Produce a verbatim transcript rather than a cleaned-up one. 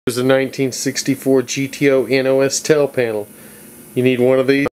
Here's a nineteen sixty-four G T O N O S tail panel. You need one of these.